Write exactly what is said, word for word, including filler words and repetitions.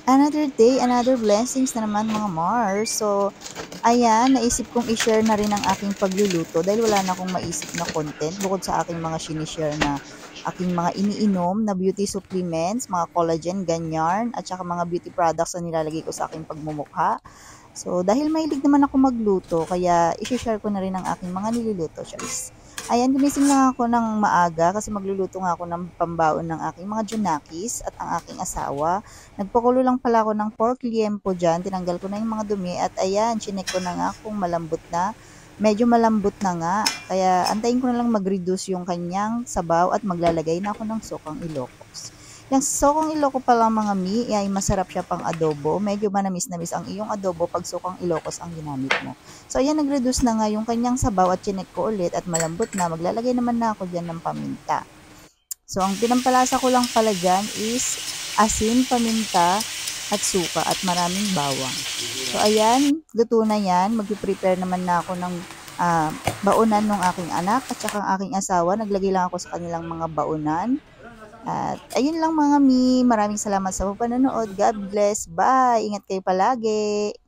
Another day, another blessings na naman mga Mars. So, ayan, naisip kong i-share na rin ang aking pagluluto dahil wala na akong maisip na content bukod sa aking mga sinishare na aking mga iniinom na beauty supplements, mga collagen, ganyan, at saka mga beauty products na nilalagay ko sa aking pagmumukha. So, dahil mahilig naman ako magluto, kaya i-share ko na rin ang aking mga niluluto, Charles. Ayan, gumising lang ako ng maaga kasi magluluto nga ako ng pambaon ng aking mga junakis at ang aking asawa. Nagpakulo lang pala ako ng pork liempo dyan, tinanggal ko na yung mga dumi at ayan, chinek ko na nga kung malambot na. Medyo malambot na nga, kaya antayin ko na lang mag-reduce yung kanyang sabaw at maglalagay na ako ng sukang Ilocos. Yung sukang Ilocos pala mga mi, ay masarap siya pang adobo. Medyo manamis-namis ang iyong adobo pag sukang Ilocos ang ginamit mo. So ayan, nag-reduce na nga yung kanyang sabaw at chinek ko ulit at malambot na. Maglalagay naman na ako dyan ng paminta. So ang pinampalasa ko lang pala dyan is asin, paminta, at suka at maraming bawang. So ayan, luto na yan. Mag-prepare naman na ako ng uh, baunan ng aking anak at saka ang aking asawa. Naglagay lang ako sa kanilang mga baunan. At ayun lang mga mi, maraming salamat sa panonood. God bless. Bye. Ingat kayo palagi.